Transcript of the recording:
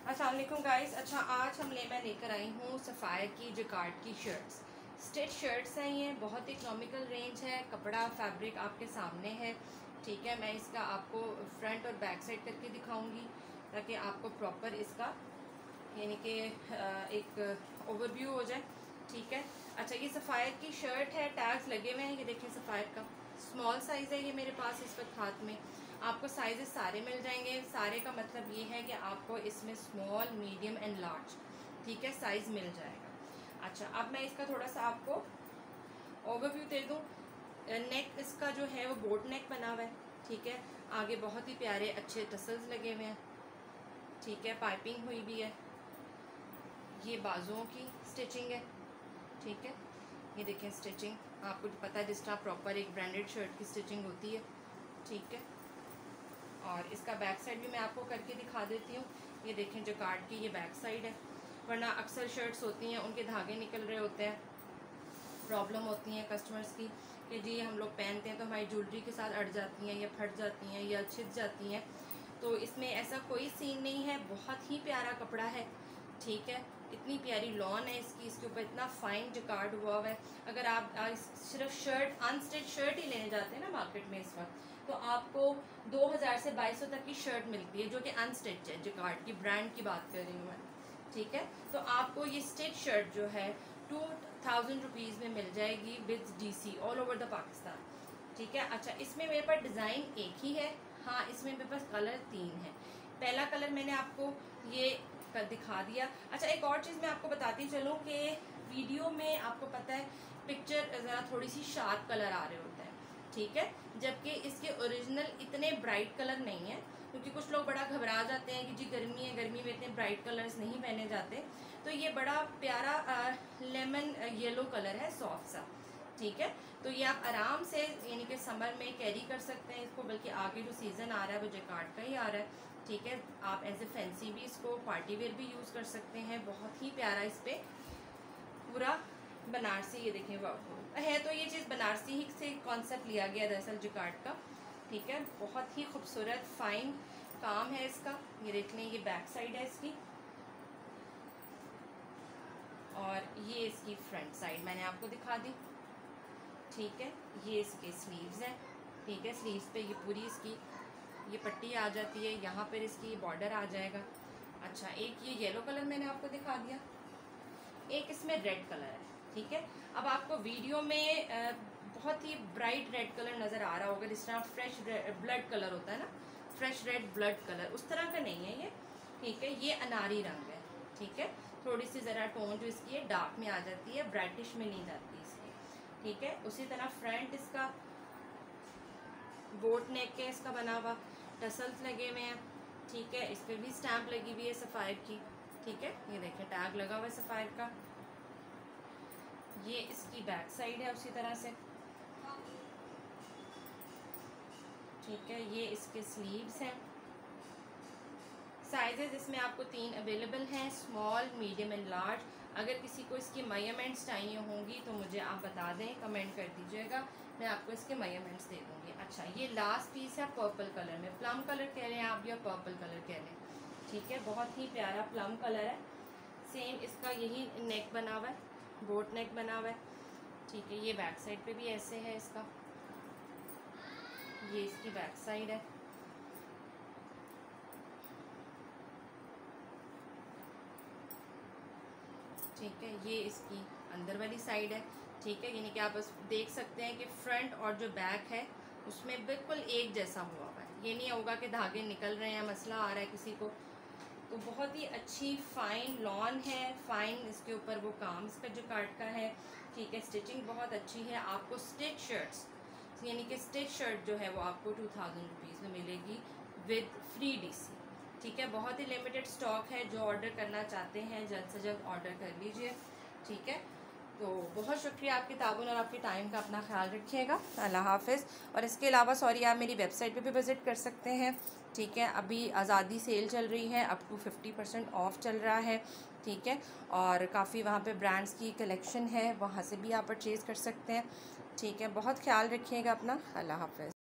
अस्सलाम वालेकुम गाइस। अच्छा, आज मैं लेकर आई हूँ सफ़ायर की जकार्ड की शर्ट्स। स्टिच शर्ट्स हैं, ये बहुत इकोनॉमिकल रेंज है। कपड़ा फैब्रिक आपके सामने है, ठीक है। मैं इसका आपको फ्रंट और बैक साइड करके दिखाऊंगी ताकि आपको प्रॉपर इसका यानी कि एक ओवरव्यू हो जाए, ठीक है। अच्छा, ये सफ़ायर की शर्ट है, टैग्स लगे हुए हैं, ये देखें सफ़ायर का स्मॉल साइज़ है ये मेरे पास इस वक्त हाथ में। आपको साइजेस सारे मिल जाएंगे। सारे का मतलब ये है कि आपको इसमें स्मॉल, मीडियम एंड लार्ज, ठीक है, साइज़ मिल जाएगा। अच्छा, अब मैं इसका थोड़ा सा आपको ओवरव्यू दे दूँ। नेक इसका जो है वो बोट नेक बना हुआ है, ठीक है। आगे बहुत ही प्यारे अच्छे टसल्स लगे हुए हैं, ठीक है, पाइपिंग हुई भी है। ये बाजुओं की स्टिचिंग है, ठीक है। ये देखें स्टिचिंग, आपको पता है जिस तरह प्रॉपर एक ब्रांडेड शर्ट की स्टिचिंग होती है, ठीक है। और इसका बैक साइड भी मैं आपको करके दिखा देती हूँ। ये देखें जकार्ड की ये बैक साइड है। वरना अक्सर शर्ट्स होती हैं उनके धागे निकल रहे होते हैं, प्रॉब्लम होती हैं कस्टमर्स की कि जी हम लोग पहनते हैं तो हमारी ज्वेलरी के साथ अड़ जाती हैं या फट जाती हैं या छिद जाती हैं। तो इसमें ऐसा कोई सीन नहीं है, बहुत ही प्यारा कपड़ा है, ठीक है। इतनी प्यारी लॉन है इसके ऊपर इतना फाइन जकार्ड हुआ हुआ है। अगर आप सिर्फ शर्ट अनस्टिच शर्ट ही लेने जाते हैं ना मार्केट में इस वक्त, तो आपको 2000 से 2200 तक की शर्ट मिलती है जो कि अनस्टिच है। जकार्ड की ब्रांड की बात कर रही हूँ मैं, ठीक है। तो आपको ये स्टिच शर्ट जो है 2000 रुपीज़ में मिल जाएगी with DC all over the Pakistan, ठीक है। अच्छा, इसमें मेरे पास डिज़ाइन एक ही है, हाँ इसमें मेरे पास कलर 3 है। पहला कलर मैंने आपको ये कर दिखा दिया। अच्छा, एक और चीज़ मैं आपको बताती चलूँ कि वीडियो में आपको पता है पिक्चर ज़रा थोड़ी सी शार्प कलर आ रहे होते हैं, ठीक है, जबकि इसके ओरिजिनल इतने ब्राइट कलर नहीं है। क्योंकि कुछ लोग बड़ा घबरा जाते हैं कि जी गर्मी है, गर्मी में इतने ब्राइट कलर्स नहीं पहने जाते। तो ये बड़ा प्यारा लेमन येलो कलर है, सॉफ्ट सा, ठीक है। तो ये आप आराम से यानी कि समर में कैरी कर सकते हैं इसको, बल्कि आगे जो सीज़न आ रहा है वो जकार्ड का ही आ रहा है, ठीक है। आप एज ए फैंसी भी इसको पार्टी वेयर भी यूज़ कर सकते हैं। बहुत ही प्यारा इस पर पूरा बनारसी, ये देखें है तो ये चीज़ बनारसी ही से कॉन्सेप्ट लिया गया दरअसल जकार्ड का, ठीक है। बहुत ही खूबसूरत फाइन काम है इसका। ये देख लें, ये बैक साइड है इसकी और ये इसकी फ्रंट साइड मैंने आपको दिखा दी, ठीक है। ये इसके स्लीव्स हैं, ठीक है। स्लीव्स पे ये पूरी इसकी ये पट्टी आ जाती है, यहाँ पर इसकी बॉर्डर आ जाएगा। अच्छा, एक ये येलो कलर मैंने आपको दिखा दिया, एक इसमें रेड कलर है, ठीक है। अब आपको वीडियो में बहुत ही ब्राइट रेड कलर नज़र आ रहा होगा, जिस तरह फ्रेश ब्लड कलर होता है ना, फ्रेश रेड ब्लड कलर, उस तरह का नहीं है ये, ठीक है। ये अनारी रंग है, ठीक है। थोड़ी सी ज़रा टोन जो इसकी है डार्क में आ जाती है, ब्राइटिश में नहीं जाती इसकी, ठीक है। उसी तरह फ्रंट इसका बोट नेक के इसका बना हुआ, टसल्स लगे हुए हैं, ठीक है। इस पर भी स्टैम्प लगी हुई है सफ़ायर की, ठीक है। ये देखें टैग लगा हुआ है सफ़ायर का। ये इसकी बैक साइड है उसी तरह से, ठीक है। ये इसके स्लीव्स हैं। साइजेस इसमें आपको 3 अवेलेबल हैं, स्मॉल, मीडियम एंड लार्ज। अगर किसी को इसकी मेजरमेंट्स चाहिए होंगी तो मुझे आप बता दें, कमेंट कर दीजिएगा, मैं आपको इसके मेजरमेंट्स दे दूँगी। अच्छा, ये लास्ट पीस है पर्पल कलर में, प्लम कलर कह लें आप या पर्पल कलर कह लें, ठीक है। बहुत ही प्यारा प्लम कलर है। सेम इसका यही नेक बना हुआ है, बोट नेक बना हुआ है, ठीक है। ये बैक साइड पे भी ऐसे है इसका, ये इसकी बैक साइड है, ठीक है। ये इसकी अंदर वाली साइड है, ठीक है। यानी कि आप बस देख सकते हैं कि फ्रंट और जो बैक है उसमें बिल्कुल एक जैसा हुआ हुआ है। ये नहीं होगा कि धागे निकल रहे हैं, मसला आ रहा है किसी को। तो बहुत ही अच्छी फाइन लॉन है, फाइन इसके ऊपर वो काम इसका जकार्ड का है, ठीक है। स्टिचिंग बहुत अच्छी है। आपको स्टिच शर्ट्स यानी कि स्टिच शर्ट जो है वो आपको 2000 रुपीज़ में मिलेगी विद फ्री DC, ठीक है। बहुत ही लिमिटेड स्टॉक है, जो ऑर्डर करना चाहते हैं जल्द से जल्द ऑर्डर कर लीजिए, ठीक है। तो बहुत शुक्रिया आपके ताउन और आपके टाइम का, अपना ख्याल रखिएगा। अल्लाह हाफ़िज़। और इसके अलावा सॉरी, आप मेरी वेबसाइट पे भी विज़िट कर सकते हैं, ठीक है। अभी आज़ादी सेल चल रही है, अप टू 50% ऑफ चल रहा है, ठीक है। और काफ़ी वहाँ पे ब्रांड्स की कलेक्शन है, वहाँ से भी आप परचेज़ कर सकते हैं, ठीक है। बहुत ख्याल रखिएगा अपना। अल्लाह हाफ़िज़।